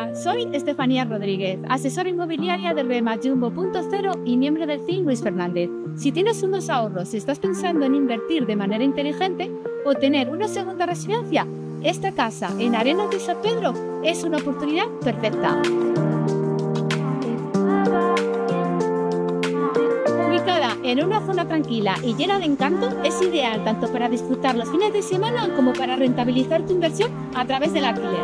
Hola, soy Estefanía Rodríguez, asesora inmobiliaria del Jumbo.0 y miembro del team Luis Fernández. Si tienes unos ahorros y estás pensando en invertir de manera inteligente o tener una segunda residencia, esta casa en Arenas de San Pedro es una oportunidad perfecta. Ubicada en una zona tranquila y llena de encanto, es ideal tanto para disfrutar los fines de semana como para rentabilizar tu inversión a través del alquiler.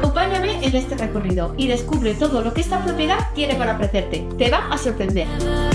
Acompáñame en este recorrido y descubre todo lo que esta propiedad tiene para ofrecerte. Te va a sorprender.